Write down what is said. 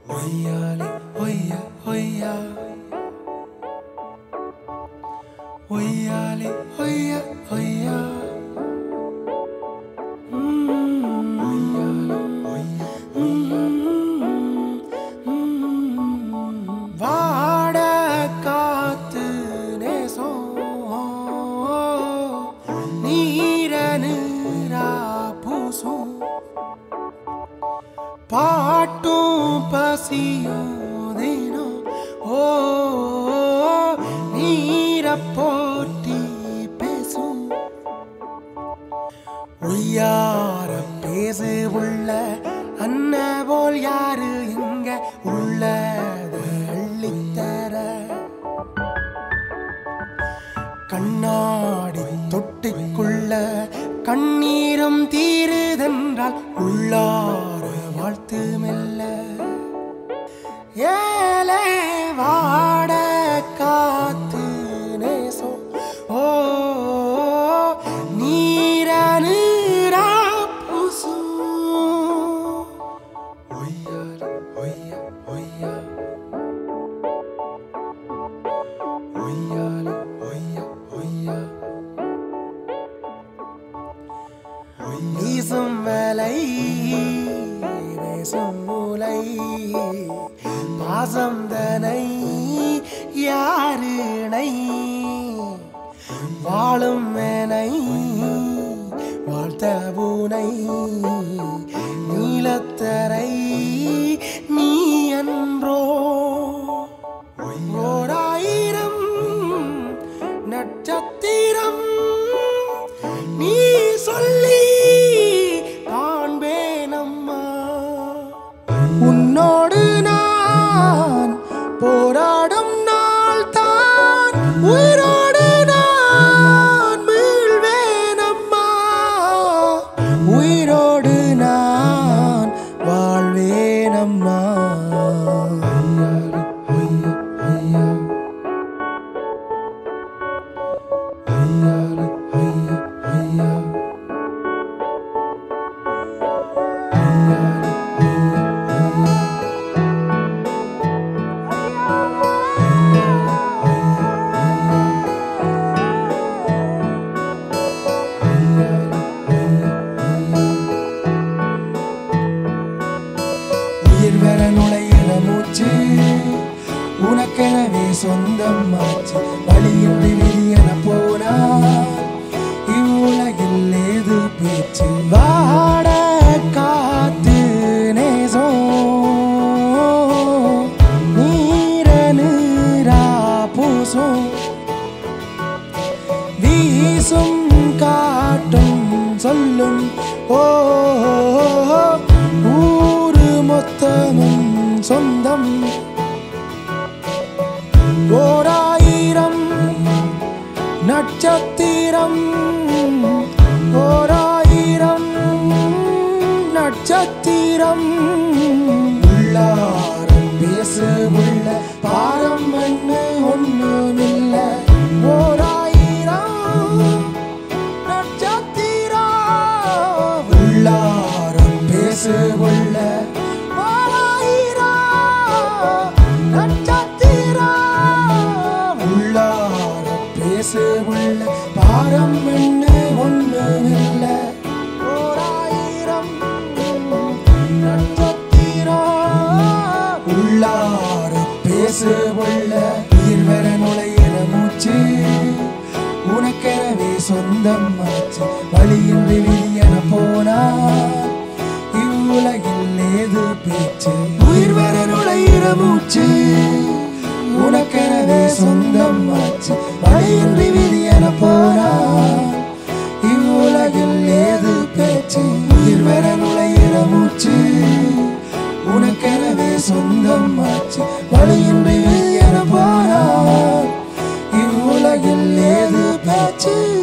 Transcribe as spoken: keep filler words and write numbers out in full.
Oyyale, oyya, oyya. Oyyale, oyya, oyya. Mm, oyyale, oyya, oyya. Mm, vaada kaathu nesom, neeranu raapusum. பாட்டும் பசியும் தினம் ஓ நீர போட்டி பேசும் ஒய்யார பேசு உள்ள அன்ன போல் யாரு எங்க உள்ளத அள்ளித்தர கண்ணாடி தொட்டிக்குள்ள கண்ணீரம் தீருதென்றால் உள்ளார வாழ்த்து மெல்ல ஏலே வாட காத்து நேசோ ஓ நீர நீரா புசு ஒய்யால ஒய்யா ஒய்யா ஒய்யால ஒய்யா ஒய்யா வீசும் வேலை பேசும் மூலை பாசம் தனை யாருனை வாழும் மேனை வாழ்த்த பூனை நீலத்தரை நீ அன்றோ ஓராயிரம் நட்சத்திரம் நீ சொல்லி உன்னோடு நான் போராடும் நாள் தான் உயிரோடு நான் மீள்வேனம்மா உயிரோடு நான் வாழ்வேனம்மா நுழையில மூச்சு உனக்கெனவே சொந்தம் ஆச்சு வழியின்றி விதியென போனா இவ்வுலகில் ஏது பேச்சு வாட காத்து நேசோ நீர நீரா பூசும் வீசும் காட்டும் சொல்லும் ஓ மொத்தமும் சொந்தம் ஓராயிரம் நட்சத்திரம் ஓராயிரம் நட்சத்திரம் உள்ளாரம் பேசு உள்ள பாரம் என்ன ஒண்ணுமில்ல ஓராயிரம் நட்சத்திரம் உள்ளாரம் பேசு உள்ள உள்ள பாரம் என்ன ஒண்ணுமில்ல ஓராயிரம் நட்சத்திரம் உள்ளார பேசு உள்ள உயிர் வர நுழையில மூச்சு உனக்கெனவே சொந்தம் ஆச்சு வழியின்றி விதியென போனா இவ்வுலகில் ஏது பேச்சு உயிர் வர நுழையில மூச்சு உனக்கெனவே சொந்தம் ஆச்சு வழியின்றி விதியென போனா இவ்வுலகில் ஏது பேச்சு உயிர் வர நுழையில மூச்சு உனக்கெனவே சொந்தம் ஆச்சு வழியின்றி விதியென போனா இவ்வுலகில் ஏது பேச்சு